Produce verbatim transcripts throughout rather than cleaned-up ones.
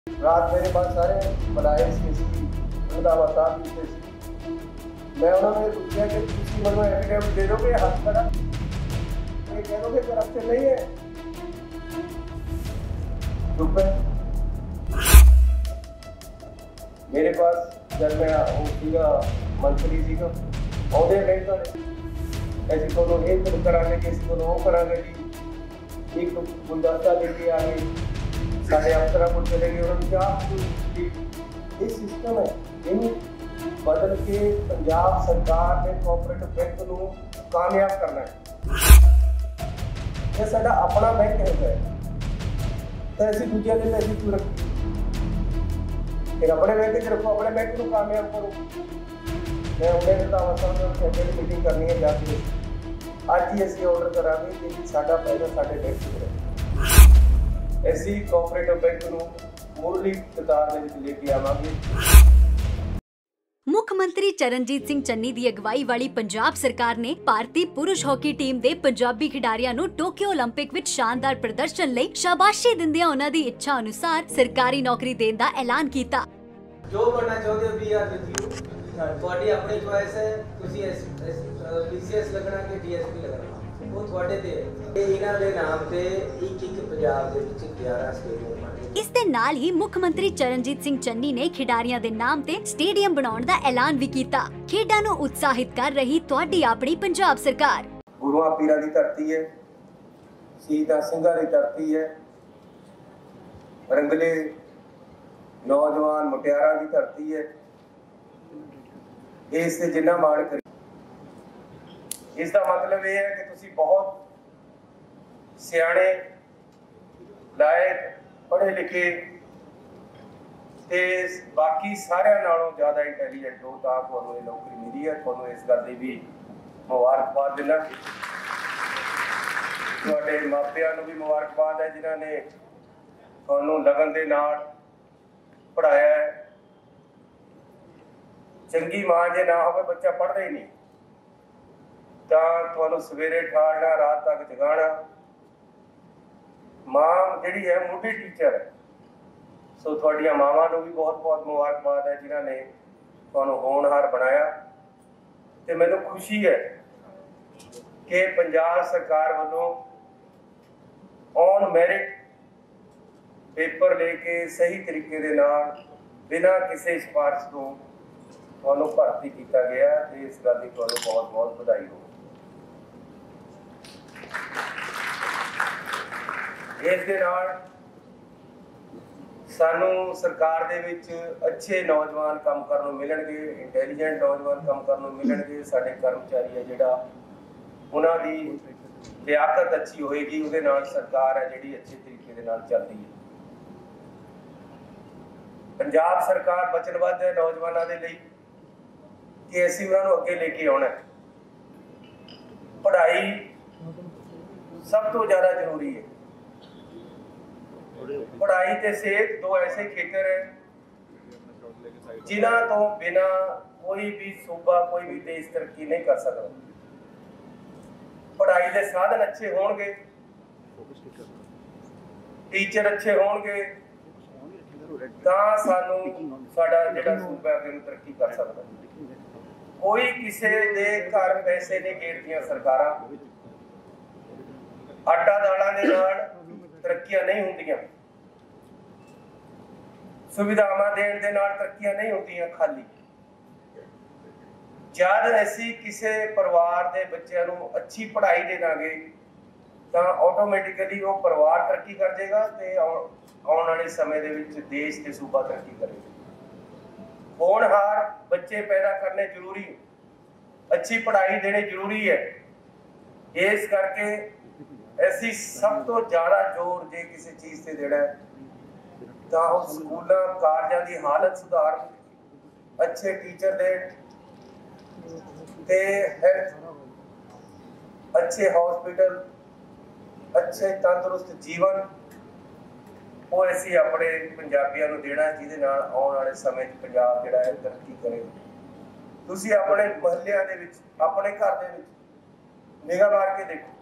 रात मेरे पास सारे बनाए सी सी उनका बता भी सी मैं उन्होंने पूछा कि किसी मनो एफिडेविट दे दोगे हाथ खड़ा ये कह दोगे करप्शन नहीं है चुप है। मेरे पास जब मैं वो सीगा मंत्री सीगा औदे नहीं तो ऐसी को लोग एक तो कराने के किसी को वो कराने की एक तो गुलदस्ता लेके आ गए साढ़े अफसर को चले गए उन्होंने क्या ये सिस्टम है इन बदल के पंजाब सरकार ने कोऑपरेटिव बैंक को कामयाब करना है ये साडा अपना बैंक है तो ऐसी दूसरे ने पैसे क्यों रखी फिर अपने बैंक च रखो अपने बैंक को कामयाब करो। मैं उन्हें बताया मीटिंग करनी है जाके अज ही असं ऑर्डर करा कि साडा पैसा साडे बैंक च रहे ऐसी कोऑपरेटिव बैंक को मुरली कतार में लेके आवांगे। मुख मंत्री चरणजीत सिंह चन्नी ਦੀ ਅਗਵਾਈ ਵਾਲੀ ਪੰਜਾਬ ਸਰਕਾਰ ਨੇ ਭਾਰਤੀ ਪੁਰਸ਼ ਹਾਕੀ ਟੀਮ ਦੇ ਪੰਜਾਬੀ ਖਿਡਾਰੀਆਂ ਨੂੰ ਟੋਕੀਓ 올림픽 ਵਿੱਚ ਸ਼ਾਨਦਾਰ ਪ੍ਰਦਰਸ਼ਨ ਲਈ ਸ਼ਾਬਾਸ਼ੀ ਦਿੰਦਿਆਂ ਉਹਨਾਂ ਦੀ ਇੱਛਾ ਅਨੁਸਾਰ ਸਰਕਾਰੀ ਨੌਕਰੀ ਦੇਣ ਦਾ ਐਲਾਨ ਕੀਤਾ। ਜੋ ਬਣਨਾ ਚਾਹੁੰਦੇ ਹੋ ਵੀ ਆਰ ਵਿਦ ਯੂ ਤੁਹਾਡੀ ਆਪਣੀ ਚੁਆਇਸ ਹੈ ਤੁਸੀਂ ਪੀਸੀਐਸ ਲੱਗਣਾ ਕਿ ਡੀਐਸਪੀ ਲੱਗਣਾ ਉਹ ਤੁਹਾਡੇ ਤੇ ਹੈ। ਇਹਨਾਂ ਦੇ ਨਾਮ ਤੇ ਇੱਕ ਇੱਕ ਪੰਜਾਬ ਦੇ ਵਿੱਚ ਗਿਆਰਾਂ ਸਟੇਡੀਅਮ ਇਸ ਦੇ ਨਾਲ ਹੀ ਮੁੱਖ ਮੰਤਰੀ ਚਰਨਜੀਤ ਸਿੰਘ ਚੰਨੀ ਨੇ ਖਿਡਾਰੀਆਂ ਦੇ ਨਾਮ ਤੇ ਸਟੇਡੀਅਮ ਬਣਾਉਣ ਦਾ ਐਲਾਨ ਵੀ ਕੀਤਾ। ਖੇਡਾਂ ਨੂੰ ਉਤਸ਼ਾਹਿਤ ਕਰ ਰਹੀ ਤੁਹਾਡੀ ਆਪਣੀ ਪੰਜਾਬ ਸਰਕਾਰ ਗੁਰੂਆਂ ਪੀਰਾਂ ਦੀ ਧਰਤੀ ਹੈ ਸ਼ਹੀਦਾਂ ਸਿੰਘਾਂ ਦੀ ਧਰਤੀ ਹੈ ਰੰਗਲੇ ਨੌਜਵਾਨ ਮੁਟਿਆਰਾਂ ਦੀ ਧਰਤੀ ਹੈ ਇਸ ਤੇ ਜਿੰਨਾ ਮਾਣ ਕਰੀ ਇਸ ਦਾ ਮਤਲਬ ਇਹ ਹੈ ਕਿ ਤੁਸੀਂ ਬਹੁਤ ਸਿਆਣੇ ਲਾਇਕ पढ़े लिखे ते बाकी सारे नालों ज़्यादा इंटैलीजेंट हो तो आपको ये नौकरी मिली है तो इस गल की भी मुबारकबाद देना तुहाडे मापियां नूं भी मुबारकबाद है जिन्होंने तुहानूं लगन दे नाल पढ़ाया है। चंगी मां जे ना होवे बच्चा पढ़दा ही नहीं तां तुहानूं सवेरे ठालना रात तक जगाना मां जिहड़ी है मोटी टीचर है सो तुहाडियां मावां नूं भी बहुत बहुत मुबारकबाद है जिन्होंने तुहानूं होनहार बनाया ते मैनूं खुशी है कि पंजाब सरकार वालों ऑन मैरिट पेपर लेके सही तरीके दे नाल बिना किसी सिफारिश तो तुहानूं भर्ती किया गया ते इस गल दी तुहानूं बहुत बहुत बधाई हो। इस दे नाल सानू सरकार दे विच अच्छे नौजवान काम करन नूं मिलणगे इंटैलीजेंट नौजवान काम करन नूं मिलणगे साडे कर्मचारी है जिहड़ा उन्हां दी लियाकत अच्छी होएगी उहदे नाल सरकार है जिहड़ी अच्छे तरीके दे नाल चलदी है। पंजाब सरकार वचनबद्ध है नौजवानों के लिए कि असीं उन्हां नूं अगे लेके आउणा पढ़ाई सब तो ज़्यादा जरूरी है। पढ़ाई ते सेहत दो ऐसे खेतर है जिन्हां तो बिना कोई भी सूबा कोई भी देश तरक्की नहीं कर सकता। पढ़ाई के साधन अच्छे होंगे टीचर अच्छे होंगे तां सानू साडा जिहड़ा सूबा अगे तरक्की कर सकता। कोई किसी दे घर पैसे नहीं गेड़दियां सरकारां आटा दालां दे नाल तरक्कियां नहीं होंदियां सुविधावां देण दे नाल तरक्कियां नहीं होंदियां खाली जद असीं किसी परिवार के बच्चों नूं अच्छी पढ़ाई दे दांगे तां ऑटोमैटिकली वो परिवार तरक्की कर जाएगा ते आउण वाले समय दे विच देश ते सूबा तरक्की करेगा। होनहार बच्चे पैदा करने जरूरी अच्छी पढ़ाई देनी जरूरी है। इस करके ऐसी सब तो ज़्यादा जोर जे किसी चीज़ से देना है तो स्कूलों कॉलेजों की हालत सुधार अच्छे टीचर दे ते हेल्थ अच्छे हॉस्पिटल अच्छे तंदुरुस्त जीवन वो असीं अपने पंजाबियों को देना जिहदे नाल आउण वाले समय पंजाब जिहड़ा है तरक्की करे। तुसीं अपने महल्लिਆਂ ਦੇ ਵਿੱਚ अपने घर ਦੇ ਵਿੱਚ निगाह मार के देखो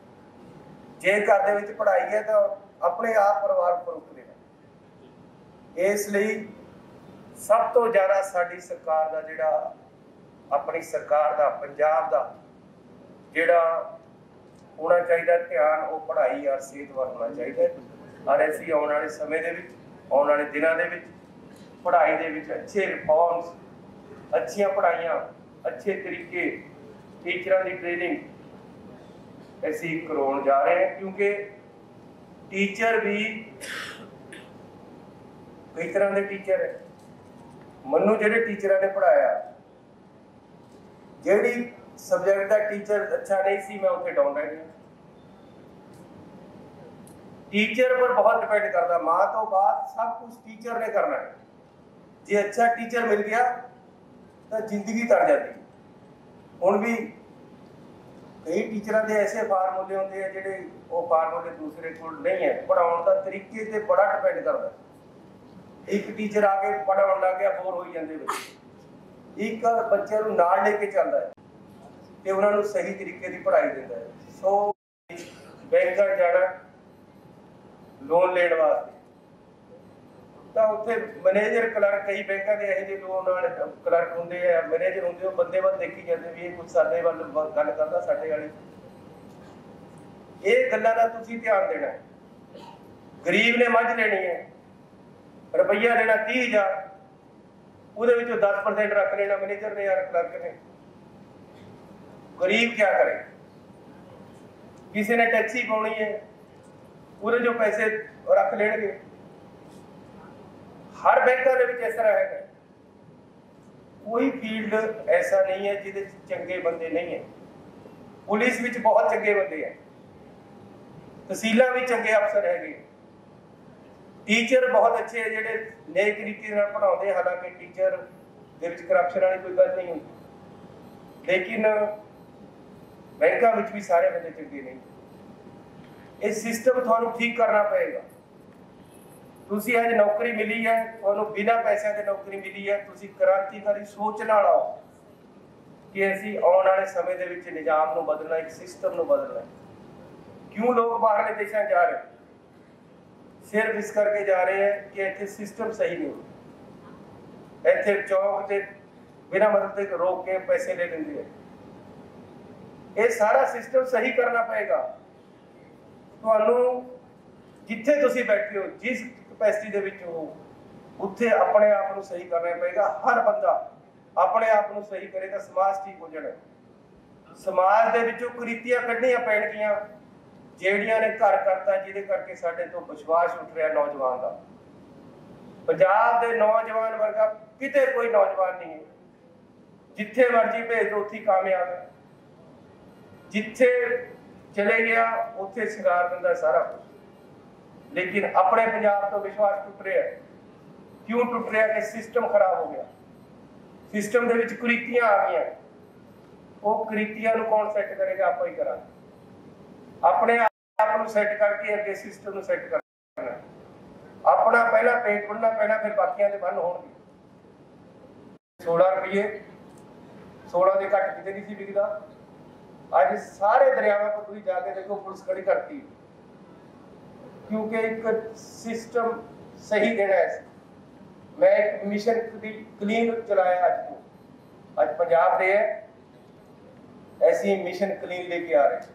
जे घर ਦੇ ਵਿੱਚ पढ़ाई है तो अपने आप परिवार पर उठ देना इस ਲਈ सब तो ज़्यादा साडी सरकार का जिहड़ा अपनी सरकार का पंजाब का जिहड़ा होना चाहिए ध्यान वो पढ़ाई और सेहत वाल होना चाहिए। और असीं आने वाले समय दे विच आने वाले दिनों के पढ़ाई दे विच अच्छे रिफॉर्म्स, अच्छियां पढ़ाइयां, अच्छे तरीके टीचर की ट्रेनिंग असीं करवाउण जा रहे हैं। क्योंकि टीचर भी कई तरह के टीचर है। मनु जिहड़े टीचर ने पढ़ाया, जिहड़ी सबजैक्ट का टीचर अच्छा नहीं सी, मैं उत्थे डाउन रह गया। टीचर पर बहुत डिपेंड करता, माँ तो बाद सब कुछ टीचर ने करना है। जे अच्छा टीचर मिल गया तो जिंदगी तर जाती। हुण भी कई टीचर के ऐसे फार्मूले होंगे हैं जिहड़े वो फार्मूले दूसरे को नहीं है। पढ़ाउण का तरीके से बड़ा डिपेंड करता। एक टीचर आके पढ़ाउण लग गया, बोर हो जाते बच्चे। एक बच्चे नूं नाल लेके चलता है तो उन्होंने सही तरीके की पढ़ाई देता है। सो बैंक जाना लोन लेने वास्ते तो उत्थे मैनेजर क्लर्क, कई बैंकों के यह लोन वाले क्लर्क होंगे है, मैनेजर होंगे, वो बंदे वाल देखी जाते भी ये कुछ साडे वाल गल करदा, साडे वाली ये गल्लां दा तुसीं ध्यान देना है। गरीब ने मझ लेनी है, रुपया लेना तीह हजार, उहदे विचों दस परसेंट रख लेना मैनेजर ने यार क्लर्क ने। गरीब क्या करे? किसी ने टैक्सी पाउणी है, उहदे जो पैसे रख लेणगे। हर बैंकों के विच इस तरह है। कोई फील्ड ऐसा नहीं है जिहदे चंगे बंदे नहीं है। पुलिस विच बहुत चंगे बंदे हैं, तहसीलां भी चंगे अफसर है, टीचर बहुत अच्छे है जिहड़े नेक तरीके नाल पढ़ाउंदे। हालांकि टीचर दे विच करप्शन वाली कोई गल नहीं होंदी, लेकिन बैंकों विच भी सारे बंदे चंगे नहीं। ये सिस्टम तुहानू ठीक करना पड़ेगा। तुसी अज नौकरी मिली है, तुहानू बिना पैसों के नौकरी मिली है, तुसी क्रांतिकारी सोच नाल आओ कि असीं आउण वाले समय दे विच निजाम नू बदलना, एक सिस्टम नू बदलना। क्यों लोग बाहरले देशां जा रहे? सिर्फ इस करके जा रहे हैं कि इत्थे सिस्टम सही नहीं। इत्थे चौक ते बिना मतलब के रोक के पैसे ले लेंगे हैं। ये सारा सिस्टम सही करना पड़ेगा। तुहानू जिथे तुसी बैठे हो, जिस कैपेसिटी दे विच हो, उत्थे अपने आप नू सही करना पड़ेगा। हर बंदा अपने आप नू सही करेगा, समाज ठीक हो जाना। समाज दे विचों कुरीतियां कढणियां पैणगियां ਜਿਹੜੀਆਂ ने घर करता, जिहदे करके साडे तो विश्वास उठ रहा नौजवान का। पंजाब दे नौजवान वर्गा किते कोई नौजवान नहीं है। जिथे मर्जी भेज दो उत्थे कामयाब है, जिथे चले गया उत्थे सिंगार दिंदा सारा कुछ। लेकिन अपने पंजाब तो विश्वास टुट रहा है। क्यों टुट रहा? कि सिस्टम खराब हो गया। सिस्टम दे विच कुरीतियां आ गई। वो कुरीतियां नूं कौन सैट करेगा? आप ही करांगे। अपने आप नूं सैट करके अगे सिस्टम नूं सैट करना। अपना पहला पेट भरना पैना, फिर बाकियां दे बंद होणगे। सोलह रुपये सोलह के घट किते नहीं सी बिकदा। अज सारे दरियावां पर तुसीं जाके देखो पुलिस खड़ी करती, क्योंकि एक सिस्टम सही देना है। मैं एक मिशन क्लीन चलाया अज को, अज पंजाब दे है ऐसी मिशन क्लीन लेके आ रहे।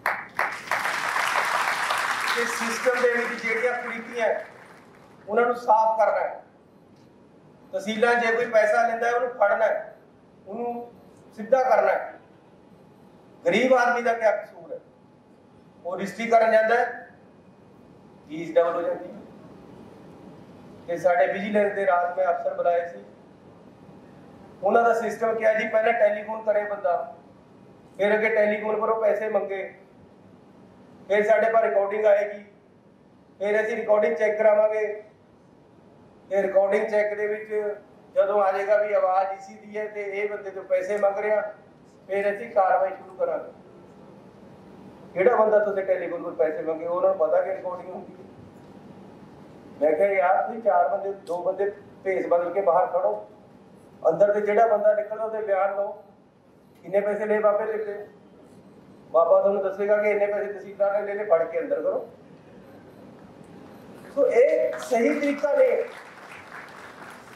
इस सिस्टम दे विच जेड़ियां कुरीतियां उन्होंने साफ करना है। तहसीलां जे कोई पैसा लेंदा है उन्होंने फड़ना है, उन्होंने सीधा करना है। गरीब आदमी का क्या कसूर है? वो रजिस्ट्री करन जांदा है, फीस डबल हो जाती है। ते साडे विजिलेंस दे रात में अफसर बुलाए सी, उन्हां दा सिस्टम क्या जी, पहले टैलीफोन करे बंदा, फिर अगे टैलीफोन पर पैसे मंगे, फिर साढ़े पर रिकॉर्डिंग आएगी, फिर असीं रिकॉर्डिंग चेक करावांगे। फिर रिकॉर्डिंग चेक दे विच जदों आ जाएगा भी आवाज़ इसी दी है तो ये बंदे तो पैसे मंग रहा, फिर असीं कार्रवाई शुरू करांगे। किहड़ा बंदा तुसीं टैलीफोन पर पैसे मंगे, उन्होंने पता कि रिकॉर्डिंग होंदी है। मैं कहा यार तुसीं चार बंदे दो बंदे भेस बदल के बाहर खड़ो, अंदर से जिहड़ा बंदा निकलदा उहदे बयान लो, किन्ने पैसे ले बाबे लेते, बाबा तुहानूं दसेगा कि इन्ने पैसे तहसीलदार ने ले ले, फड़ के अंदर करो। तो एक सही तरीका नहीं है।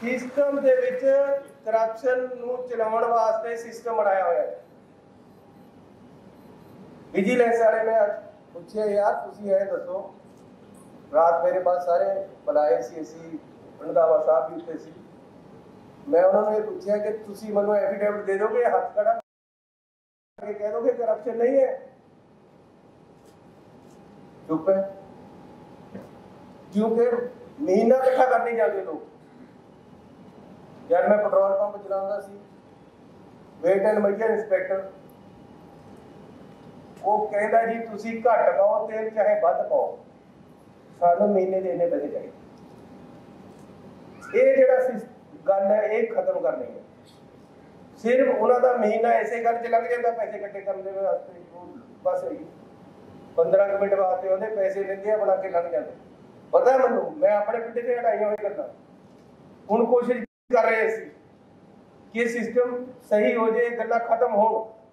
सिस्टम दे विच करप्शन नूं चलाउण वास्ते सिस्टम बनाया होया है। विजिलेंस वाले मैं पूछे यार तुसीं ये दसो, रात मेरे पास सारे बुलाए सी असीं रंधावा साहब भी उत्ते सी, मैं उन्होंने ये पूछा कि तुसीं मैनूं एफिडेविट दे दोगे हाथ खड़ा के कह दोगे करप्शन नहीं है? चुप है, क्योंकि महीना इकट्ठा कर नहीं जाते लोग। जब मैं पेट्रोल पंप चलाता सी, वेट एंड मेजर इंस्पैक्टर वो कहता जी तुसीं घट पाओ तेल चाहे वध पाओ, सानू महीने के इन्ने पैसे चाहिए। ये जिहड़ा गल है ये खत्म करनी है। सिर्फ उन्होंने महीना इसे गल च लग जाता पैसे इकट्ठे करने वास्ते, बस पंद्रह मिनट वास्ते उन्हें पैसे लेंदे बना के लग जाते। पता है मैनू, मैं अपने पिंड से हटाई हुई गल्लां हुण कोशिश कर रहे सी कि सिस्टम सही हो जाए, गल्लां खत्म हो।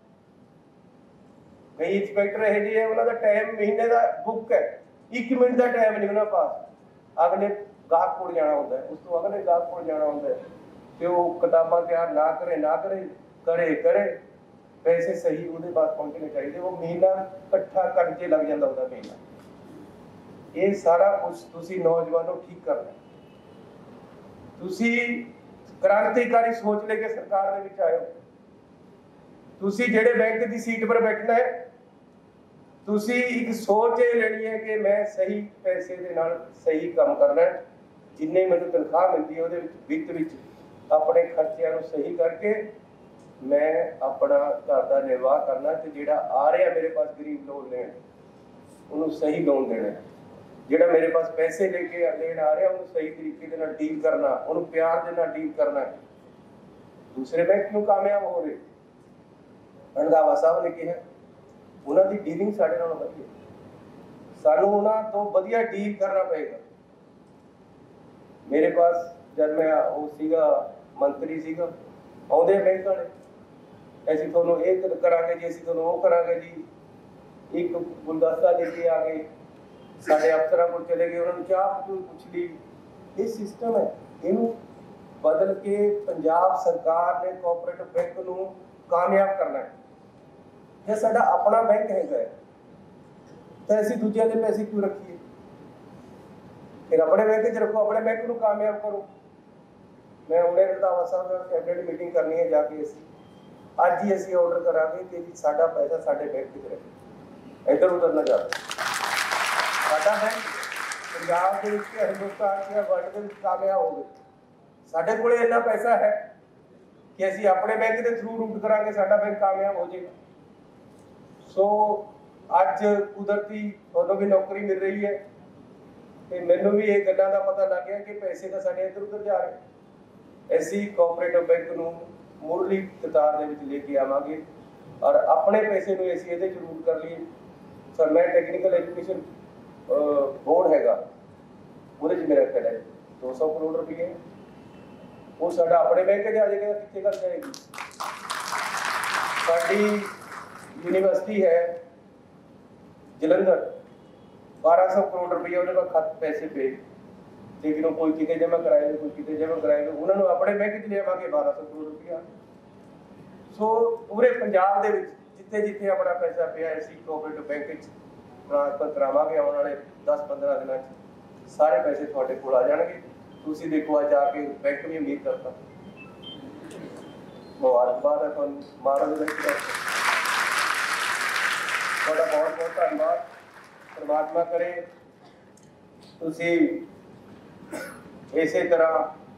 कई इंस्पैक्टर यह जी है उन्होंने टाइम महीने का बुक है, एक मिनट का टाइम नहीं उन्होंने पास, अगले गाहक को जाना होता है, उस तो अगले गाहक को जाना होता है, तो वो किताबां तैयार ना करे ना करे करे करे पैसे सही उहदे पास पहुंचने चाहिए, वो महीना इकट्ठा करके लग जाता उसका महीना। ये सारा कुछ तुसी नौजवानों ठीक करना, तुसी क्रांतिकारी सोच लेके सरकार दे विच आए हो। तुसी जेड़े बैंक की सीट पर बैठना है, तुसी एक सोच ये लेनी है कि मैं सही पैसे दे नाल सही काम करना है, जिन्ने मैनूं तनख्वाह मिलती है उहदे विच वित्त विच अपने खर्चिਆਂ ਨੂੰ सही करके मैं अपना घर का निर्वाह करना, ते जेड़ा आ रहा मेरे पास गरीब लोग लेन उन्होंने सही लोन देना, जेड़ा मेरे पास पैसे लेके लेन आ रहा उन्होंने सही तरीके दे नाल डील करना, उन्होंने प्यार दे नाल डील करना। दूसरे बैंक क्यों कामयाब हो रहे? रंधावा साहब ने कहा उन्होंने डीलिंग साढ़े नाल वधिया, सानू उन्होंने तो वधिया डील करना पड़ेगा। मेरे पास जब मैं वो सीगा मंत्री सीगा आउंदे बैंक वाले ऐसी थोनों एक करांगे जी, असीं थोनों वो करांगे जी, एक गुलदस्ता लेके आ गए, साढ़े अफसरां कोल चले गए, उन्होंने चाह पूछ ली। ये सिस्टम है, इनू बदल के पंजाब सरकार ने कोऑपरेटिव बैंक नूं कामयाब करना है। ये साडा अपना बैंक है तो असीं दूजियां दे पैसे क्यों रखिए? फिर अपने बैंक च रखो, अपने बैंक नूं कामयाब करो। मैं हुणे रंधावा साहब नाल कैबिनेट मीटिंग करनी है, जाके असीं अज ही असीं ऑर्डर करांगे कि जी साडा पैसा साडे बैंक च रहे, इधर उधर ना जाए। साडा बैंक पंजाब दे विच हिंदुस्तान च वर्ल्ड दे विच कामयाब होवे। साडे कोले इन्ना पैसा है कि असीं अपने बैंक के थ्रू रूट करांगे, साडा बैंक कामयाब हो जाएगा। सो अज कुदरती तुहानूं भी नौकरी मिल रही है, तो मैनूं भी ये गल्लां दा पता लग गया कि पैसे तो साडे इधर उधर जा रहे। असीं कोऑपरेटिव बैंक नूं मुरली कतार दे विच लेके आवांगे और अपने पैसे नूं असीं इहदे च रूट कर लईए। सर मैं टैक्नीकल एजुकेशन बोर्ड हैगा, ਉਹਦੇ ਚ मेरा खड़ा है दो सौ करोड़ रुपये, वो साडा अपने बैंक च आ जाएगा, कितने कर जाएगी? साडी यूनिवर्सिटी है जलंधर, बारह सौ करोड़ रुपये उन्होंने का खत पैसे पे, लेकिन वो कोई किते जमा कराएगा, कोई किते जमा कराएगा, उन्होंने अपने बैंक च ले आवांगे बारह सौ करोड़ रुपया। सो पूरे पंजाब दे विच जिथे जिथे अपना पैसा पिया असीं कोऑपरेटिव बैंक च ट्रांसफर करावांगे। आने वाले दस पंद्रह दिनों च सारे पैसे तुहाडे कोल आ जाणगे। तुसीं देखो अज आके बैंक भी उम्मीद करता, मुबारकबाद है तुहानूं, महाराज दे तुहाडा बहुत बहुत धन्नवाद। परमात्मा करे तुसीं इसे तरह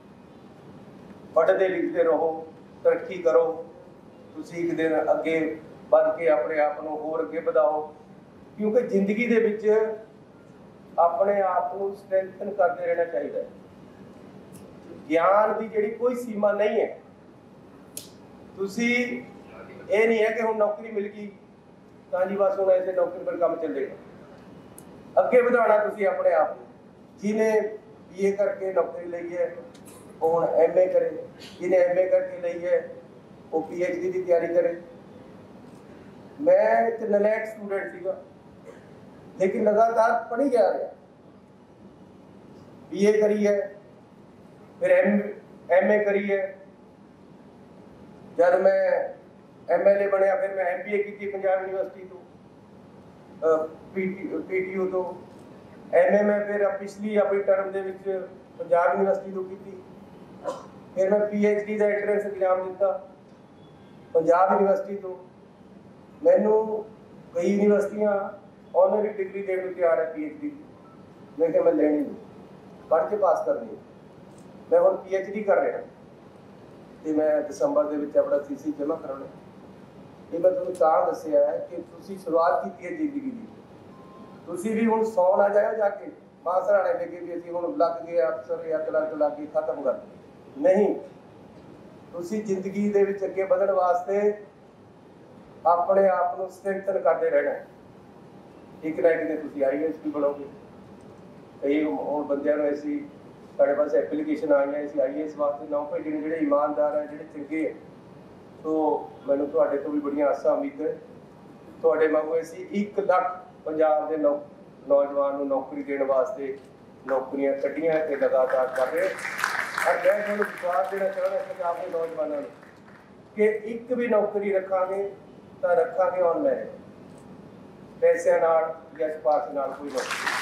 पढ़ते लिखते रहो, तरक्की करो, तुसीं एक दिन अगे बढ़ के अपने आप को होर अगे बढ़ाओ, क्योंकि जिंदगी दे विच अपने आप को स्ट्रेंथन करते रहना चाहिए। ज्ञान की जिहड़ी कोई सीमा नहीं है। तुसीं ये नहीं है कि हुण नौकरी मिल गई तां जी बस हुण ऐसे नौकरी पर काम चलेगा। अगे बढ़ाना तुसीं अपने आप को। जिन्हें बी ए करके नौकरी लई है वो हुण एम ए करे, जिन्हें एम ए करके लई है वो पी एच डी की तैयारी करे। मैं एक नलैक स्टूडेंट सीगा, लेकिन लगातार पढ़ी जा रहा, बी ए करी है, फिर एम एम ए करी है। जब मैं एम एल ए बनया फिर मैं एम बी ए की पंजाब यूनिवर्सिटी तो पीटीयू तो एम ए मैं फिर पिछली अपनी टर्म के पंजाब यूनिवर्सिटी तो की। फिर मैं पी एच डी का एंट्रेंस एग्जाम दिता पंजाब यूनिवर्सिटी तो। मैनू कई यूनिवर्सिटियां ऑनररी डिग्री देने को तैयार है पी एच डी की, लेकिन मैं लेनी नहीं, पढ़ के पास करनी। मैं हम पी एच डी कर रहा तो मैं दसंबर के अपना सी सी जमा कराना। ये मैं तुम्हें तां दसिया है कि तुसी शुरुआत की है जिंदगी की, तुसी भी हुण सौ ना जाओ जाके मां सराणे लेके भी असीं हुण लग गए अफसर या क्लर्क लग गए खत्म कर नहीं। तुसी जिंदगी दे विच अगे बढ़न वास्ते अपने आप को स्ट्रेंथन करते रहना। एक ना एक दिन तुसी आई ए एस भी बनोगे। कई हुण बंदियां नूं ऐसी साढ़े पास एप्लीकेशन आई है, आई ए एस वास्ते नौ भेजने जिहड़े ईमानदार है, जिहड़े चंगे है। तो मैनूं तुहाडे तो भी बड़ियां आसां उम्मीद है। तुहाडे वांगू असीं एक लख पंजाब के नौ नौजवान नूं नौकरी देने वास्ते नौकरियां कड्ढियां ते लगातार कर रहे। और मैं तुहानूं विश्वास देना चाहना पंजाब के नौजवानों कि एक भी नौकरी रखांगे तो रखांगे ऑन मैरिट, पैसे नाल या सिफारिश नाल कोई नौकरी।